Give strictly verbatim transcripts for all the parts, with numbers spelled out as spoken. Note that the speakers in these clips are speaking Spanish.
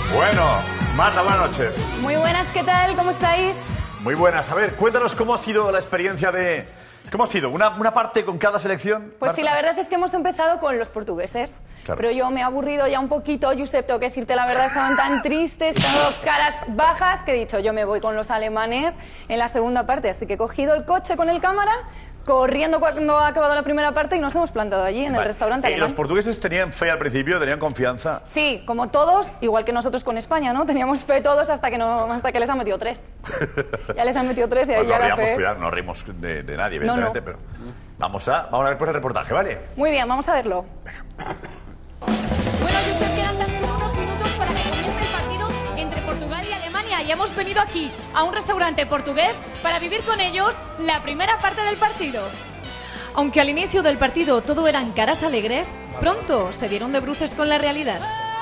Bueno, Marta, buenas noches. Muy buenas, ¿qué tal? ¿Cómo estáis? Muy buenas. A ver, cuéntanos cómo ha sido la experiencia de... ¿Cómo ha sido? ¿Una, una parte con cada selección? Pues Marta? sí, la verdad es que hemos empezado con los portugueses. Claro. Pero yo me he aburrido ya un poquito, Josep, tengo que decirte la verdad, estaban tan tristes, con caras bajas, que he dicho, yo me voy con los alemanes en la segunda parte. Así que he cogido el coche con el cámara, corriendo cuando ha acabado la primera parte y nos hemos plantado allí en Vale. el restaurante ¿Y alemán. los portugueses tenían fe al principio? ¿Tenían confianza? Sí, como todos, igual que nosotros con España, ¿no? Teníamos fe todos hasta que, no, hasta que les han metido tres. Ya les han metido tres y ahí Pues ya no la reímos, fe... cuidado, no reímos de, de nadie, evidentemente, no. pero... Vamos a, vamos a ver pues el reportaje, ¿vale? Muy bien, vamos a verlo. Bueno, Josep, quedan tan solo unos minutos para que comience el partido entre Portugal y Alemania y hemos venido aquí a un restaurante portugués para vivir con ellos la primera parte del partido. Aunque al inicio del partido todo eran caras alegres, pronto se dieron de bruces con la realidad.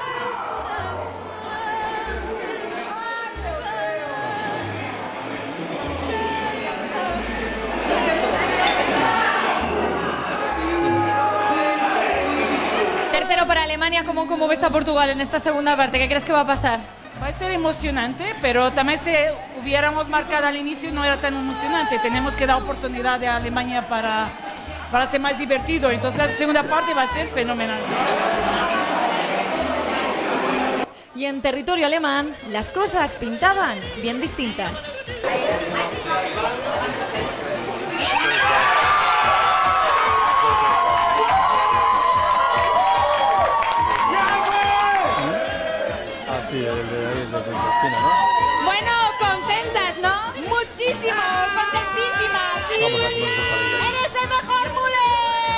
Tercero para Alemania, ¿cómo, cómo ves a Portugal en esta segunda parte? ¿Qué crees que va a pasar? Va a ser emocionante, pero también si hubiéramos marcado al inicio no era tan emocionante. Tenemos que dar oportunidad a Alemania para, para ser más divertido. Entonces la segunda parte va a ser fenomenal. Y en territorio alemán, las cosas pintaban bien distintas. Bueno, contentas, ¿no? Muchísimo, contentísimas, sí. ¡Eres el mejor, Mule!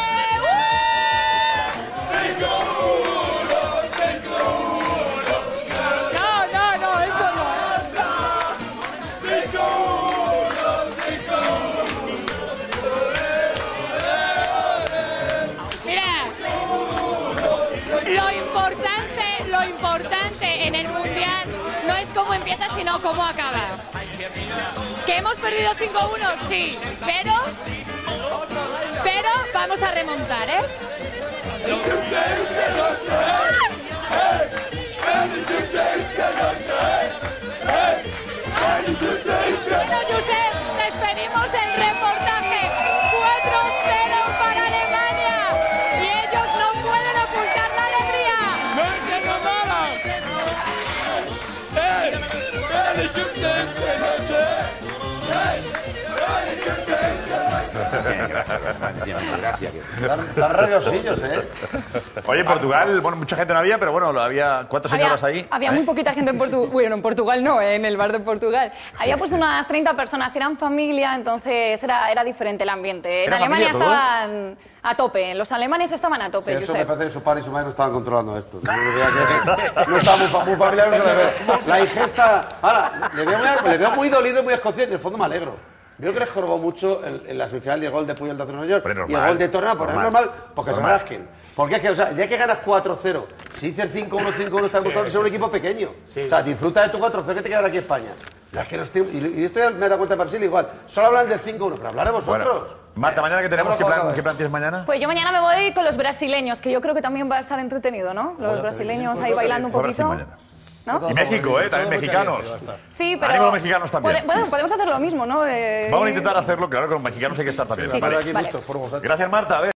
No, no, no, esto no. Mira, lo importante, lo importante en el Mundial no es cómo empieza, sino cómo acaba. ¿Que hemos perdido cinco uno? Sí, pero... Pero vamos a remontar, ¿eh? Bueno, Josep, despedimos el reportaje. cuatro cero para Alemania. Y ellos no pueden ocultar la alegría. Gracias. Están rabiosillos, ¿eh? Oye, en Portugal, bueno, mucha gente no había, pero bueno, había cuatro señoras había, ahí. Había ¿Eh? muy poquita gente en Portugal. Bueno, en Portugal no, en el bar de Portugal. Había pues unas treinta personas, eran familia, entonces era, era diferente el ambiente. En ¿Era Alemania familia todos? estaban a tope, los alemanes estaban a tope, Sí, eso me Josep. parece que su padre y su madre no estaban controlando esto. No, no estaba muy, fa- muy familiar, no se le ve. La ingesta... Ahora, le veo, muy, le veo muy dolido y muy escocido, y en el fondo me alegro. Veo que les jorobó mucho en, en la semifinal y el gol de Puyol de hace Nueva York. Pero es y el normal, gol de Torreón, porque normal. es normal, porque Normal. se rasquen. Porque es que, o sea, ya que ganas cuatro cero, si dices cinco uno, cinco uno, está demostrando ser un equipo pequeño. O sea, disfruta de tu cuatro cero que te queda aquí en España. Ya es que no estoy, y, y esto ya me he dado cuenta de Brasil igual. Solo hablan de cinco uno, pero hablar de vosotros. Bueno, Marta, mañana que tenemos, ¿qué plan, ¿qué plan tienes mañana? Pues yo mañana me voy con los brasileños, que yo creo que también va a estar entretenido, ¿no? Los brasileños ahí bailando un Por Brasil poquito. mañana. ¿No? Y México, ¿eh? También mexicanos. Sí, pero... Ánimo a los mexicanos también. Pode- bueno, podemos hacer lo mismo, ¿no? Eh, Vamos a intentar hacerlo, claro, con los mexicanos hay que estar también. Sí, sí, Vale. vale. Muchos por vosotros. Gracias, Marta. A ver.